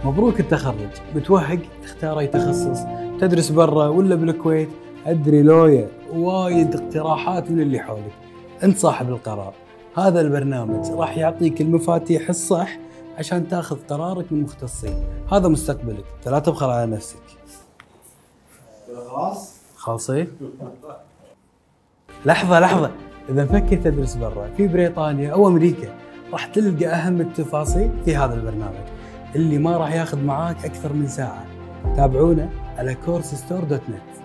مبروك التخرج، متوهق تختار اي تخصص؟ تدرس برا ولا بالكويت؟ ادري لويا وايد اقتراحات من اللي حولك. انت صاحب القرار. هذا البرنامج راح يعطيك المفاتيح الصح عشان تاخذ قرارك من مختصين. هذا مستقبلك، انت لا تبخل على نفسك. خالصين؟ لحظة، إذا مفكر تدرس برا في بريطانيا أو أمريكا راح تلقى أهم التفاصيل في هذا البرنامج اللي ما راح ياخذ معاك أكثر من ساعة. تابعونا على coursestore.net.